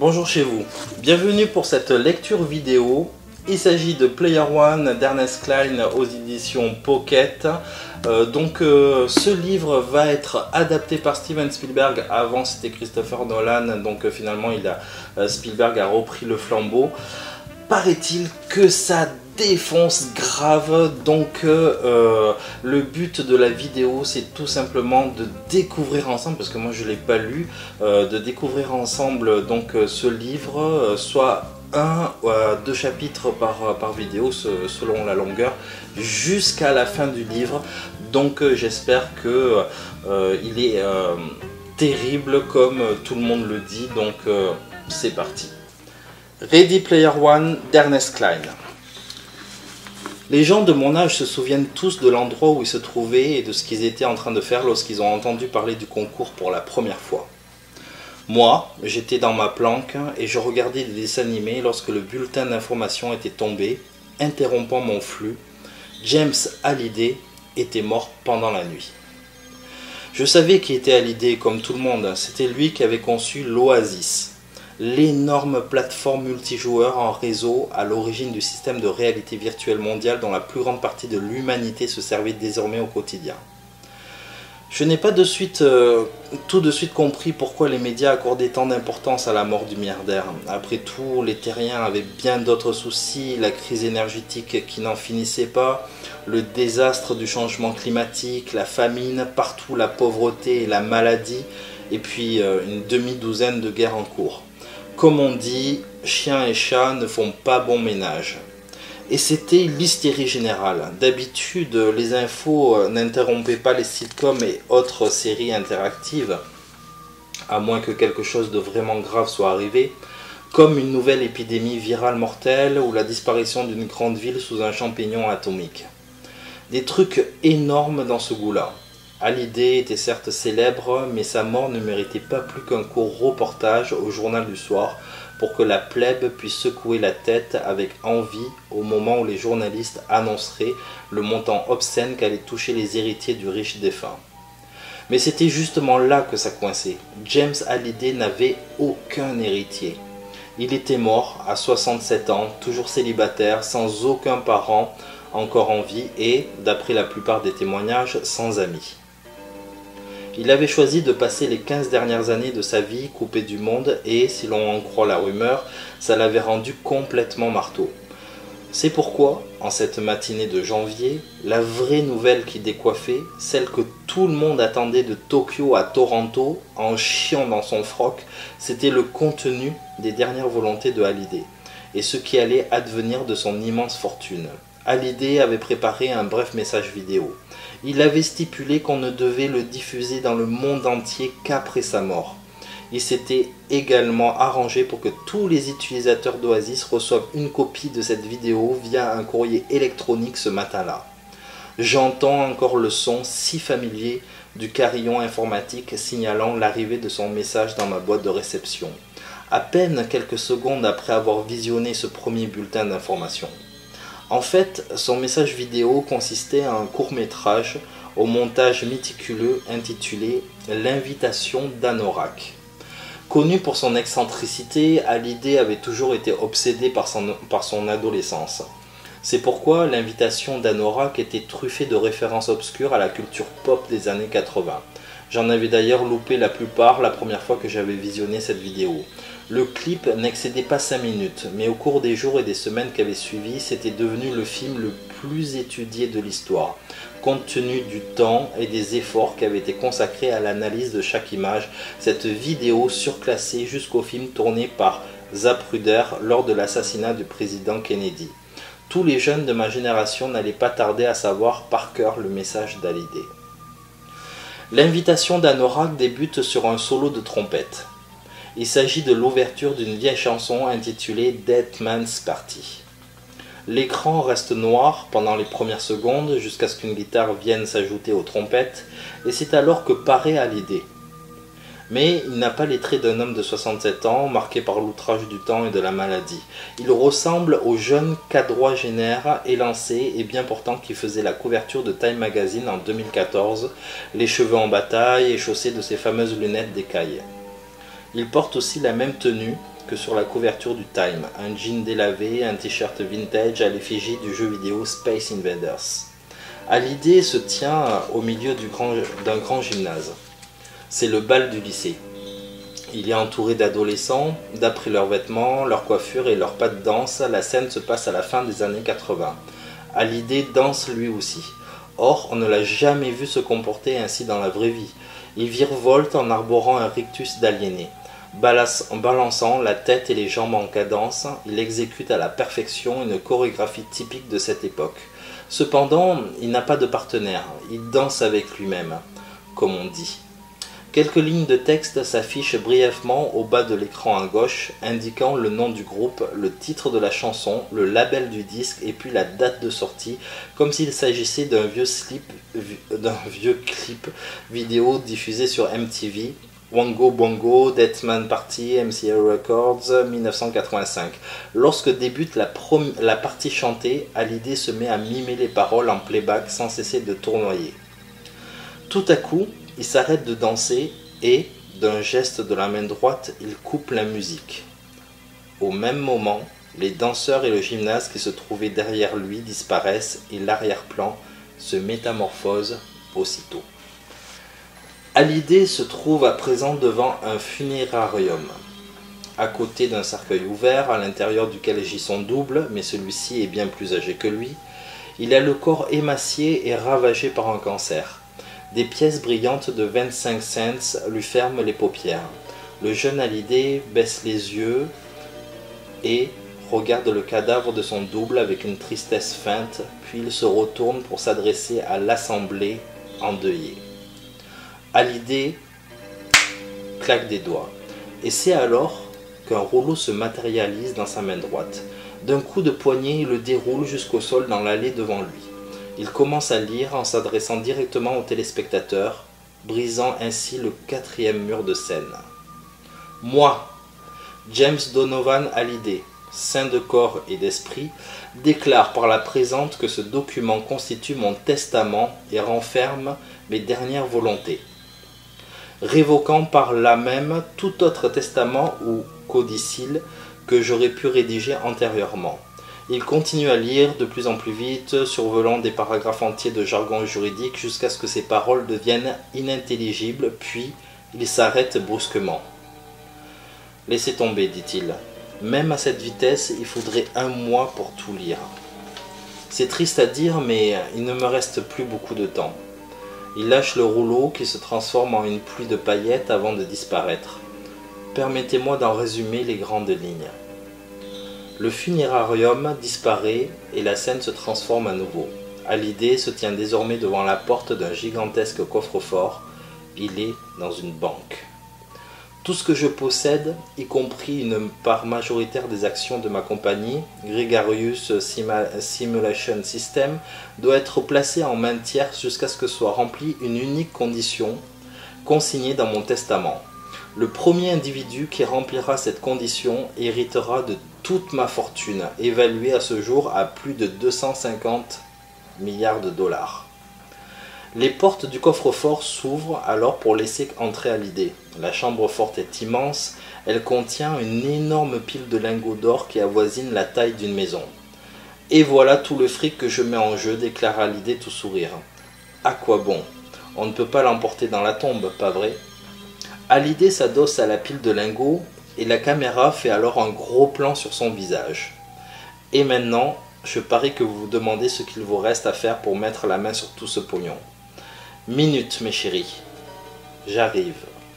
Bonjour chez vous, bienvenue pour cette lecture vidéo. Il s'agit de Player One d'Ernest Cline aux éditions Pocket. Ce livre va être adapté par Steven Spielberg. Avant c'était Christopher Nolan, donc finalement Spielberg a repris le flambeau. Paraît-il que ça défonce grave, donc le but de la vidéo c'est tout simplement de découvrir ensemble, parce que moi je ne l'ai pas lu, de découvrir ensemble donc ce livre, soit un ou deux chapitres par vidéo selon la longueur, jusqu'à la fin du livre. Donc j'espère que il est terrible comme tout le monde le dit, donc c'est parti. Ready Player One d'Ernest Cline. Les gens de mon âge se souviennent tous de l'endroit où ils se trouvaient et de ce qu'ils étaient en train de faire lorsqu'ils ont entendu parler du concours pour la première fois. Moi, j'étais dans ma planque et je regardais des dessins animés lorsque le bulletin d'information était tombé, interrompant mon flux. James Hallyday était mort pendant la nuit. Je savais qui était Hallyday comme tout le monde, c'était lui qui avait conçu l'Oasis, l'énorme plateforme multijoueur en réseau à l'origine du système de réalité virtuelle mondiale dont la plus grande partie de l'humanité se servait désormais au quotidien. Je n'ai pas tout de suite compris pourquoi les médias accordaient tant d'importance à la mort du milliardaire. Après tout, les terriens avaient bien d'autres soucis, la crise énergétique qui n'en finissait pas, le désastre du changement climatique, la famine, partout la pauvreté et la maladie, et puis une demi-douzaine de guerres en cours. Comme on dit, chiens et chats ne font pas bon ménage. Et c'était l'hystérie générale. D'habitude, les infos n'interrompaient pas les sitcoms et autres séries interactives, à moins que quelque chose de vraiment grave soit arrivé, comme une nouvelle épidémie virale mortelle ou la disparition d'une grande ville sous un champignon atomique. Des trucs énormes dans ce goût-là. Hallyday était certes célèbre, mais sa mort ne méritait pas plus qu'un court reportage au journal du soir pour que la plèbe puisse secouer la tête avec envie au moment où les journalistes annonceraient le montant obscène qu'allait toucher les héritiers du riche défunt. Mais c'était justement là que ça coinçait. James Hallyday n'avait aucun héritier. Il était mort à 67 ans, toujours célibataire, sans aucun parent encore en vie et, d'après la plupart des témoignages, sans amis. Il avait choisi de passer les 15 dernières années de sa vie coupé du monde et, si l'on en croit la rumeur, ça l'avait rendu complètement marteau. C'est pourquoi, en cette matinée de janvier, la vraie nouvelle qui décoiffait, celle que tout le monde attendait de Tokyo à Toronto, en chiant dans son froc, c'était le contenu des dernières volontés de Hallyday, et ce qui allait advenir de son immense fortune. Hallyday avait préparé un bref message vidéo. Il avait stipulé qu'on ne devait le diffuser dans le monde entier qu'après sa mort. Il s'était également arrangé pour que tous les utilisateurs d'Oasis reçoivent une copie de cette vidéo via un courrier électronique ce matin-là. J'entends encore le son si familier du carillon informatique signalant l'arrivée de son message dans ma boîte de réception, à peine quelques secondes après avoir visionné ce premier bulletin d'information. En fait, son message vidéo consistait en un court-métrage au montage méticuleux intitulé « L'invitation d'Anorak ». Connu pour son excentricité, Hallyday avait toujours été obsédé par son adolescence. C'est pourquoi l'invitation d'Anorak était truffée de références obscures à la culture pop des années 80. J'en avais d'ailleurs loupé la plupart la première fois que j'avais visionné cette vidéo. Le clip n'excédait pas 5 minutes, mais au cours des jours et des semaines qui avaient suivi, c'était devenu le film le plus étudié de l'histoire, compte tenu du temps et des efforts qui avaient été consacrés à l'analyse de chaque image, cette vidéo surclassée jusqu'au film tourné par Zapruder lors de l'assassinat du président Kennedy. Tous les jeunes de ma génération n'allaient pas tarder à savoir par cœur le message d'Hallyday. L'invitation d'Anorak débute sur un solo de trompette. Il s'agit de l'ouverture d'une vieille chanson intitulée Dead Man's Party. L'écran reste noir pendant les premières secondes jusqu'à ce qu'une guitare vienne s'ajouter aux trompettes et c'est alors que paraît Hallyday. Mais il n'a pas les traits d'un homme de 67 ans marqué par l'outrage du temps et de la maladie. Il ressemble au jeune quadragénaire élancé et bien portant qui faisait la couverture de Time Magazine en 2014, les cheveux en bataille et chaussé de ses fameuses lunettes d'écaille. Il porte aussi la même tenue que sur la couverture du Time, un jean délavé, un t-shirt vintage à l'effigie du jeu vidéo Space Invaders. Hallyday se tient au milieu d'un grand gymnase. C'est le bal du lycée. Il est entouré d'adolescents. D'après leurs vêtements, leur coiffure et leur pas de danse, la scène se passe à la fin des années 80. Hallyday danse lui aussi. Or, on ne l'a jamais vu se comporter ainsi dans la vraie vie. Il virevolte en arborant un rictus d'aliéné. En balançant la tête et les jambes en cadence, il exécute à la perfection une chorégraphie typique de cette époque. Cependant, il n'a pas de partenaire, il danse avec lui-même, comme on dit. Quelques lignes de texte s'affichent brièvement au bas de l'écran à gauche, indiquant le nom du groupe, le titre de la chanson, le label du disque et puis la date de sortie, comme s'il s'agissait d'un vieux clip vidéo diffusé sur MTV, Wango Bongo, Deathman Party, MCA Records, 1985. Lorsque débute la partie chantée, Hallyday se met à mimer les paroles en playback sans cesser de tournoyer. Tout à coup, il s'arrête de danser et, d'un geste de la main droite, il coupe la musique. Au même moment, les danseurs et le gymnase qui se trouvaient derrière lui disparaissent et l'arrière-plan se métamorphose aussitôt. Hallyday se trouve à présent devant un funérarium, à côté d'un cercueil ouvert à l'intérieur duquel gît son double, mais celui-ci est bien plus âgé que lui. Il a le corps émacié et ravagé par un cancer. Des pièces brillantes de 25 cents lui ferment les paupières. Le jeune Hallyday baisse les yeux et regarde le cadavre de son double avec une tristesse feinte, puis il se retourne pour s'adresser à l'assemblée endeuillée. Hallyday claque des doigts, et c'est alors qu'un rouleau se matérialise dans sa main droite. D'un coup de poignet, il le déroule jusqu'au sol dans l'allée devant lui. Il commence à lire en s'adressant directement aux téléspectateurs, brisant ainsi le 4e mur de scène. Moi, James Donovan Hallyday, saint de corps et d'esprit, déclare par la présente que ce document constitue mon testament et renferme mes dernières volontés, révoquant par là même tout autre testament ou codicille que j'aurais pu rédiger antérieurement. Il continue à lire de plus en plus vite, survolant des paragraphes entiers de jargon juridique jusqu'à ce que ses paroles deviennent inintelligibles, puis il s'arrête brusquement. « Laissez tomber, dit-il. Même à cette vitesse, il faudrait 1 mois pour tout lire. C'est triste à dire, mais il ne me reste plus beaucoup de temps. » Il lâche le rouleau qui se transforme en une pluie de paillettes avant de disparaître. Permettez-moi d'en résumer les grandes lignes. Le funérarium disparaît et la scène se transforme à nouveau. Hallyday se tient désormais devant la porte d'un gigantesque coffre-fort. Il est dans une banque. Tout ce que je possède, y compris une part majoritaire des actions de ma compagnie, Gregarious Simulation System, doit être placé en main tierce jusqu'à ce que soit remplie une unique condition consignée dans mon testament. Le premier individu qui remplira cette condition héritera de toute ma fortune, évaluée à ce jour à plus de 250 milliards de dollars. Les portes du coffre-fort s'ouvrent alors pour laisser entrer Hallyday. La chambre forte est immense, elle contient une énorme pile de lingots d'or qui avoisine la taille d'une maison. « Et voilà tout le fric que je mets en jeu, déclara Hallyday tout sourire. À quoi bon? On ne peut pas l'emporter dans la tombe, pas vrai? » Hallyday s'adosse à la pile de lingots et la caméra fait alors un gros plan sur son visage. Et maintenant, je parie que vous vous demandez ce qu'il vous reste à faire pour mettre la main sur tout ce pognon. Minute, mes chéris. J'arrive.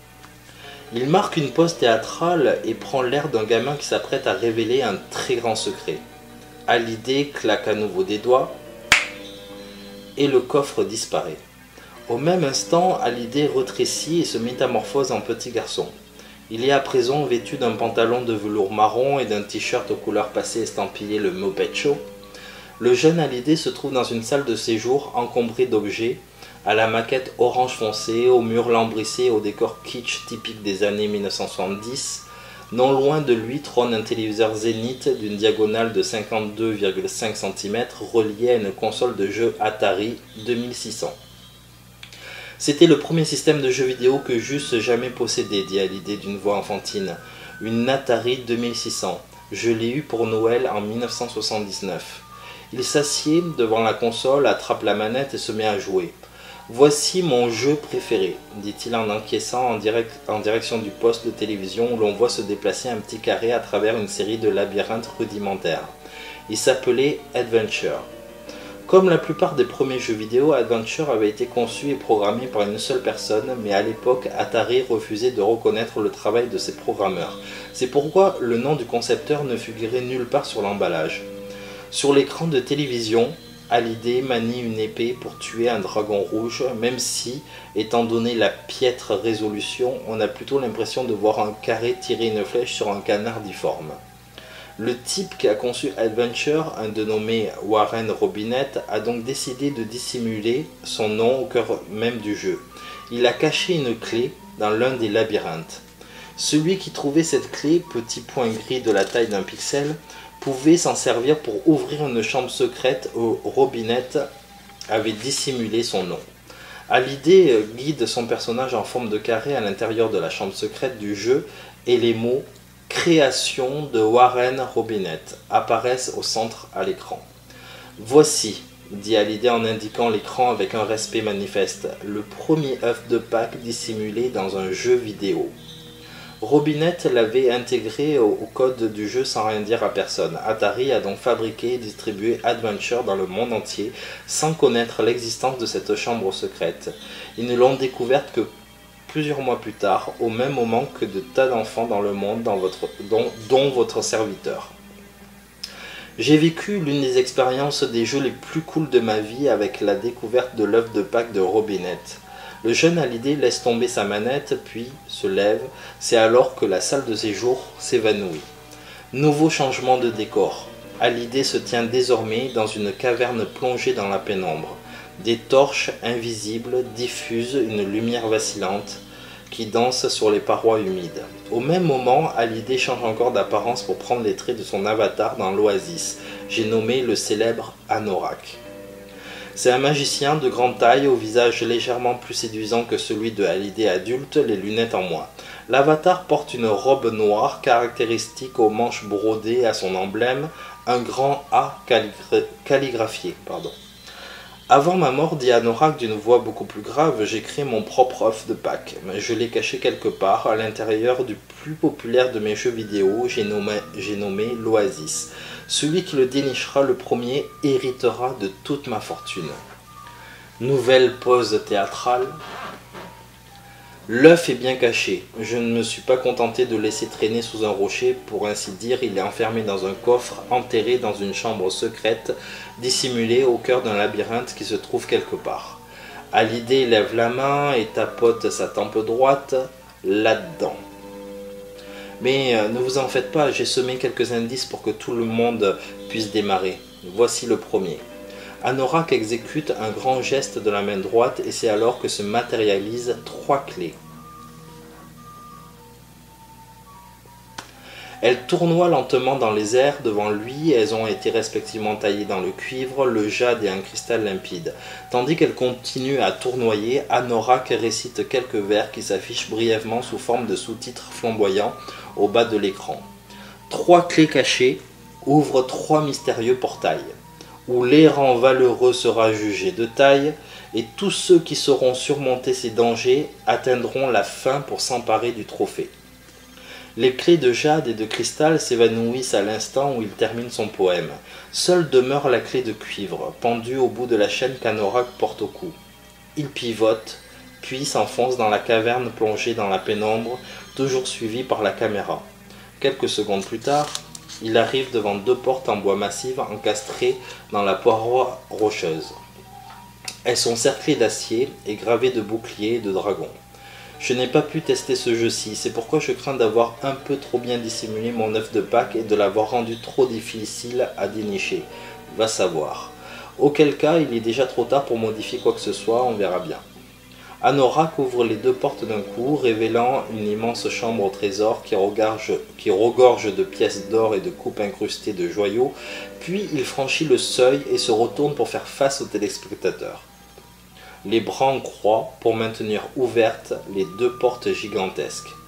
Il marque une pause théâtrale et prend l'air d'un gamin qui s'apprête à révéler un très grand secret. Hallyday claque à nouveau des doigts et le coffre disparaît. Au même instant, Hallyday rétrécit et se métamorphose en petit garçon. Il est à présent vêtu d'un pantalon de velours marron et d'un t-shirt aux couleurs passées estampillé le Muppet Show. Le jeune Hallyday se trouve dans une salle de séjour encombrée d'objets, à la maquette orange foncé, aux murs lambrissés et au décor kitsch typique des années 1970. Non loin de lui trône un téléviseur Zénith d'une diagonale de 52,5 cm relié à une console de jeu Atari 2600. C'était le premier système de jeu vidéo que j'eusse jamais possédé, dit Hallyday d'une voix enfantine. une Atari 2600. Je l'ai eu pour Noël en 1979. Il s'assied devant la console, attrape la manette et se met à jouer. Voici mon jeu préféré, dit-il en encaissant en direction du poste de télévision où l'on voit se déplacer un petit carré à travers une série de labyrinthes rudimentaires. Il s'appelait Adventure. Comme la plupart des premiers jeux vidéo, Adventure avait été conçu et programmé par une seule personne, mais à l'époque, Atari refusait de reconnaître le travail de ses programmeurs. C'est pourquoi le nom du concepteur ne figurait nulle part sur l'emballage. Sur l'écran de télévision, Hallyday manie une épée pour tuer un dragon rouge, même si, étant donné la piètre résolution, on a plutôt l'impression de voir un carré tirer une flèche sur un canard difforme. Le type qui a conçu Adventure, un dénommé Warren Robinett, a donc décidé de dissimuler son nom au cœur même du jeu. Il a caché une clé dans l'un des labyrinthes. Celui qui trouvait cette clé, petit point gris de la taille d'un pixel, pouvait s'en servir pour ouvrir une chambre secrète où Robinett avait dissimulé son nom. Hallyday guide son personnage en forme de carré à l'intérieur de la chambre secrète du jeu et les mots « Création de Warren Robinett » apparaissent au centre à l'écran. « Voici », dit Hallyday en indiquant l'écran avec un respect manifeste, « le premier œuf de Pâques dissimulé dans un jeu vidéo ». Robinett l'avait intégré au code du jeu sans rien dire à personne. Atari a donc fabriqué et distribué Adventure dans le monde entier sans connaître l'existence de cette chambre secrète. Ils ne l'ont découverte que plusieurs mois plus tard, au même moment que de tas d'enfants dans le monde dont votre serviteur. J'ai vécu l'une des expériences des jeux les plus cool de ma vie avec la découverte de l'œuf de Pâques de Robinett. Le jeune Hallyday laisse tomber sa manette, puis se lève. C'est alors que la salle de séjour s'évanouit. Nouveau changement de décor. Hallyday se tient désormais dans une caverne plongée dans la pénombre. Des torches invisibles diffusent une lumière vacillante qui danse sur les parois humides. Au même moment, Hallyday change encore d'apparence pour prendre les traits de son avatar dans l'Oasis. J'ai nommé le célèbre Anorak. C'est un magicien de grande taille, au visage légèrement plus séduisant que celui de Hallyday adulte, les lunettes en moins. L'avatar porte une robe noire caractéristique aux manches brodées à son emblème, un grand A calligraphié. Avant ma mort, dit Anorak d'une voix beaucoup plus grave, j'ai créé mon propre œuf de Pâques. Je l'ai caché quelque part, à l'intérieur du plus populaire de mes jeux vidéo, j'ai nommé l'Oasis. Celui qui le dénichera le premier héritera de toute ma fortune. Nouvelle pause théâtrale. L'œuf est bien caché. Je ne me suis pas contenté de laisser traîner sous un rocher. Pour ainsi dire, il est enfermé dans un coffre, enterré dans une chambre secrète, dissimulé au cœur d'un labyrinthe qui se trouve quelque part. Hallyday lève la main et tapote sa tempe droite, là-dedans. Mais ne vous en faites pas, j'ai semé quelques indices pour que tout le monde puisse démarrer. Voici le premier. Anorak exécute un grand geste de la main droite et c'est alors que se matérialisent 3 clés. Elles tournoient lentement dans les airs devant lui, elles ont été respectivement taillées dans le cuivre, le jade et un cristal limpide. Tandis qu'elles continuent à tournoyer, Anorak récite quelques vers qui s'affichent brièvement sous forme de sous-titres flamboyants au bas de l'écran. 3 clés cachées ouvrent 3 mystérieux portails, où l'errant valeureux sera jugé de taille, et tous ceux qui sauront surmonter ces dangers atteindront la fin pour s'emparer du trophée. Les clés de jade et de cristal s'évanouissent à l'instant où il termine son poème. Seule demeure la clé de cuivre, pendue au bout de la chaîne qu'Anorak porte au cou. Il pivote, puis s'enfonce dans la caverne plongée dans la pénombre, toujours suivi par la caméra. Quelques secondes plus tard, il arrive devant 2 portes en bois massif encastrées dans la paroi rocheuse. Elles sont cerclées d'acier et gravées de boucliers et de dragons. Je n'ai pas pu tester ce jeu-ci, c'est pourquoi je crains d'avoir un peu trop bien dissimulé mon œuf de Pâques et de l'avoir rendu trop difficile à dénicher. Va savoir. Auquel cas, il est déjà trop tard pour modifier quoi que ce soit, on verra bien. Anorak ouvre les 2 portes d'un coup, révélant une immense chambre au trésor qui regorge de pièces d'or et de coupes incrustées de joyaux, puis il franchit le seuil et se retourne pour faire face aux téléspectateurs. Les bras en croix pour maintenir ouvertes les 2 portes gigantesques.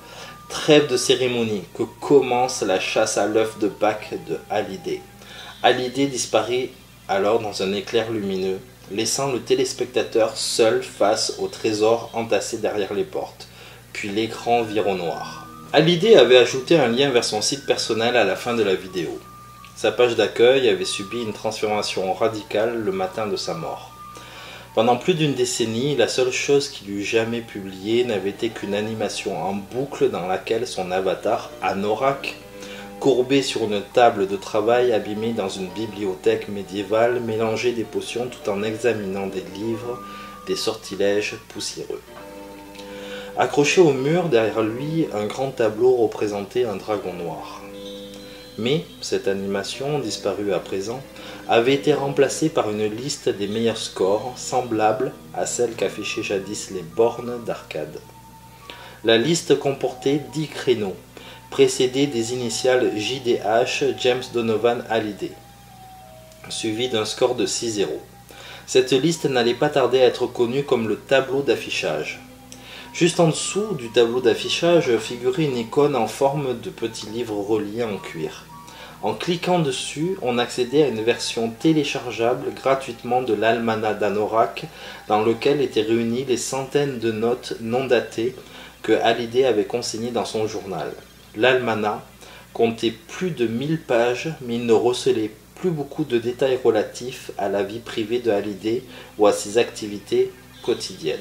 Trêve de cérémonie, que commence la chasse à l'œuf de Pâques de Hallyday. Hallyday disparaît alors dans un éclair lumineux, laissant le téléspectateur seul face au trésor entassé derrière les portes, puis l'écran vire au noir. Hallyday avait ajouté un lien vers son site personnel à la fin de la vidéo. Sa page d'accueil avait subi une transformation radicale le matin de sa mort. Pendant plus d'une décennie, la seule chose qu'il eût jamais publiée n'avait été qu'une animation en boucle dans laquelle son avatar, Anorak, courbé sur une table de travail abîmée dans une bibliothèque médiévale, mélangeait des potions tout en examinant des livres, des sortilèges poussiéreux. Accroché au mur derrière lui, un grand tableau représentait un dragon noir. Mais cette animation, disparue à présent, avait été remplacée par une liste des meilleurs scores, semblable à celle qu'affichaient jadis les bornes d'arcade. La liste comportait 10 créneaux, précédés des initiales JDH, James Donovan Hallyday, suivi d'un score de 6-0. Cette liste n'allait pas tarder à être connue comme le tableau d'affichage. Juste en dessous du tableau d'affichage figurait une icône en forme de petit livre relié en cuir. En cliquant dessus, on accédait à une version téléchargeable gratuitement de l'almanach d'Anorak, dans lequel étaient réunies les centaines de notes non datées que Hallyday avait consignées dans son journal. L'almanach comptait plus de 1000 pages, mais il ne recelait plus beaucoup de détails relatifs à la vie privée de Hallyday ou à ses activités quotidiennes.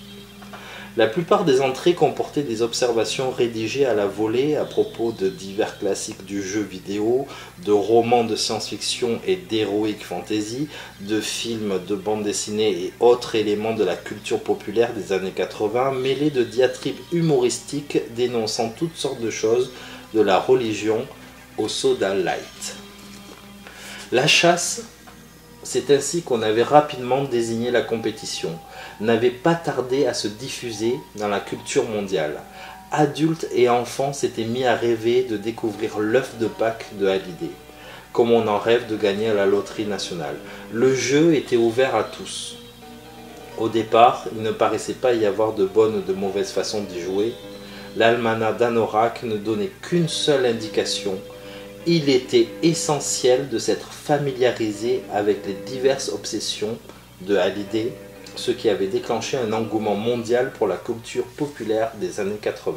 La plupart des entrées comportaient des observations rédigées à la volée à propos de divers classiques du jeu vidéo, de romans de science-fiction et d'heroic fantasy, de films, de bandes dessinées et autres éléments de la culture populaire des années 80, mêlés de diatribes humoristiques dénonçant toutes sortes de choses, de la religion au soda light. La chasse, c'est ainsi qu'on avait rapidement désigné la compétition, n'avait pas tardé à se diffuser dans la culture mondiale. Adultes et enfants s'étaient mis à rêver de découvrir l'œuf de Pâques de Hallyday, comme on en rêve de gagner à la loterie nationale. Le jeu était ouvert à tous. Au départ, il ne paraissait pas y avoir de bonne ou de mauvaise façon d'y jouer. L'almanach d'Anorak ne donnait qu'une seule indication. Il était essentiel de s'être familiarisé avec les diverses obsessions de Hallyday, ce qui avait déclenché un engouement mondial pour la culture populaire des années 80.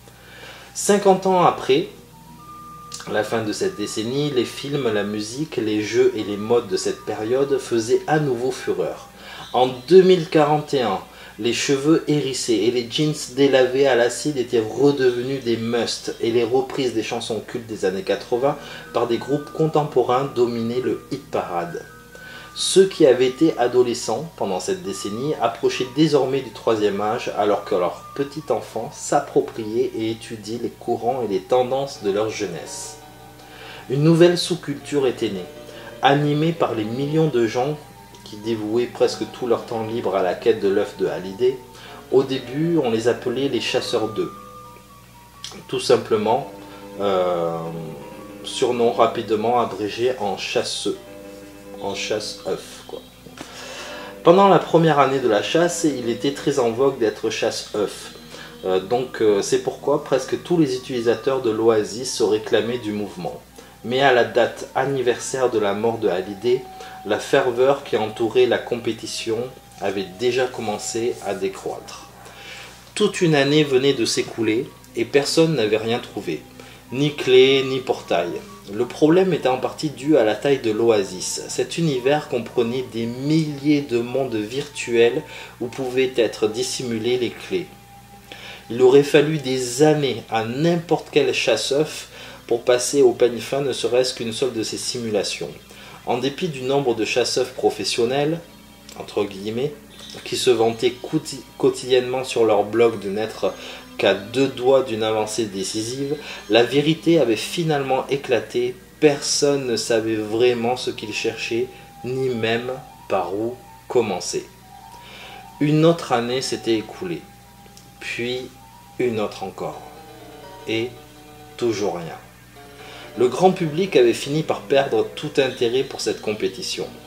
50 ans après la fin de cette décennie, les films, la musique, les jeux et les modes de cette période faisaient à nouveau fureur. En 2041, les cheveux hérissés et les jeans délavés à l'acide étaient redevenus des musts et les reprises des chansons cultes des années 80 par des groupes contemporains dominaient le hit parade. Ceux qui avaient été adolescents pendant cette décennie approchaient désormais du troisième âge alors que leurs petits enfants s'appropriaient et étudiaient les courants et les tendances de leur jeunesse. Une nouvelle sous-culture était née, animée par les millions de gens qui dévouaient presque tout leur temps libre à la quête de l'œuf de Hallyday. Au début, on les appelait les chasseurs d'œufs. Tout simplement, surnom rapidement abrégé en chasseux. En chasse-œuf, quoi. Pendant la première année de la chasse, il était très en vogue d'être chasse-œuf. C'est pourquoi presque tous les utilisateurs de l'Oasis se réclamaient du mouvement. Mais à la date anniversaire de la mort de Hallyday, la ferveur qui entourait la compétition avait déjà commencé à décroître. Toute une année venait de s'écouler et personne n'avait rien trouvé, ni clé ni portail. Le problème était en partie dû à la taille de l'Oasis. Cet univers comprenait des milliers de mondes virtuels où pouvaient être dissimulées les clés. Il aurait fallu des années à n'importe quel chasse-œuf pour passer au peigne fin ne serait-ce qu'une seule de ces simulations. En dépit du nombre de chasse-œufs professionnels, entre guillemets, qui se vantaient quotidiennement sur leur blog de n'être qu'à 2 doigts d'une avancée décisive, la vérité avait finalement éclaté. Personne ne savait vraiment ce qu'il cherchait, ni même par où commencer. Une autre année s'était écoulée, puis une autre encore, et toujours rien. Le grand public avait fini par perdre tout intérêt pour cette compétition.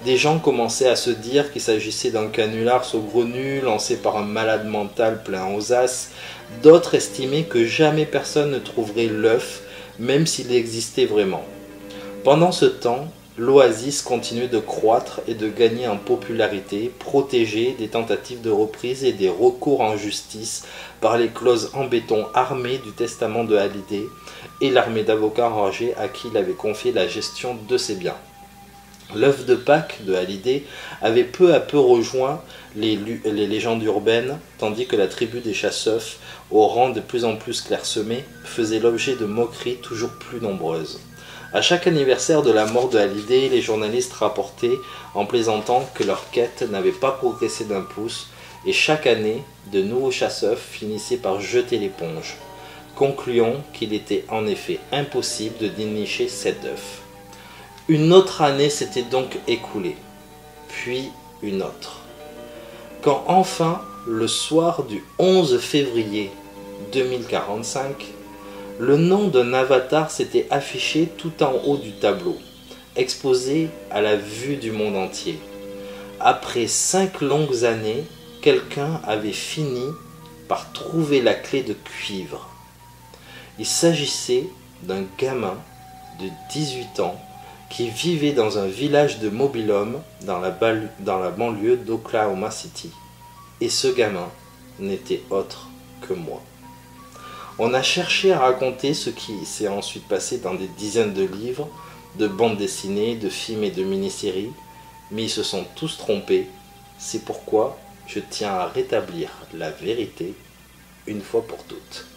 Des gens commençaient à se dire qu'il s'agissait d'un canular saugrenu lancé par un malade mental plein aux as. D'autres estimaient que jamais personne ne trouverait l'œuf, même s'il existait vraiment. Pendant ce temps, l'Oasis continuait de croître et de gagner en popularité, protégée des tentatives de reprise et des recours en justice par les clauses en béton armées du testament de Hallyday et l'armée d'avocats enragés à qui il avait confié la gestion de ses biens. L'œuf de Pâques de Hallyday avait peu à peu rejoint les légendes urbaines, tandis que la tribu des chasse-œufs, au rang de plus en plus clairsemé, faisait l'objet de moqueries toujours plus nombreuses. À chaque anniversaire de la mort de Hallyday, les journalistes rapportaient en plaisantant que leur quête n'avait pas progressé d'un pouce, et chaque année, de nouveaux chasse-œufs finissaient par jeter l'éponge. Concluons qu'il était en effet impossible de dénicher cet œuf. Une autre année s'était donc écoulée, puis une autre. Quand enfin, le soir du 11 février 2045, le nom d'un avatar s'était affiché tout en haut du tableau, exposé à la vue du monde entier. Après 5 longues années, quelqu'un avait fini par trouver la clé de cuivre. Il s'agissait d'un gamin de 18 ans qui vivait dans un village de mobil-hommes dans la banlieue d'Oklahoma City. Et ce gamin n'était autre que moi. On a cherché à raconter ce qui s'est ensuite passé dans des dizaines de livres, de bandes dessinées, de films et de mini-séries, mais ils se sont tous trompés. C'est pourquoi je tiens à rétablir la vérité une fois pour toutes.